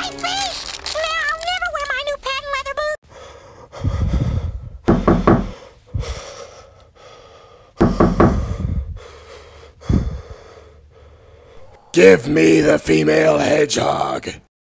my feet! I'll never wear my new patent leather boots. Give me the female hedgehog.